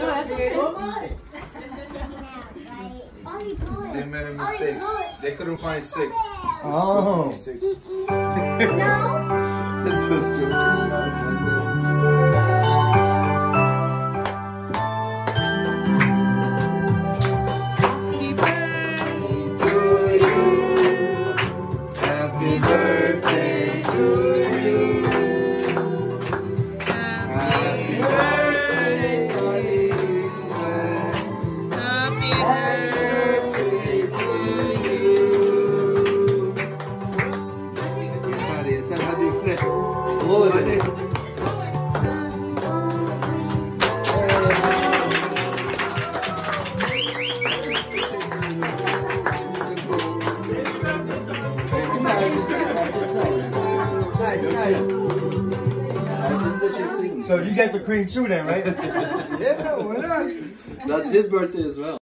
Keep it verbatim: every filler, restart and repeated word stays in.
that's okay. So am I. They made a mistake. They couldn't find six. Oh. Six. No. That's just joking. Happy birthday to you. Happy birthday, Johnny. Happy birthday to you. Maria, tell how do you flip? Roll it, Maria. So you get the cream too then, right? Yeah, why not? That's his birthday as well.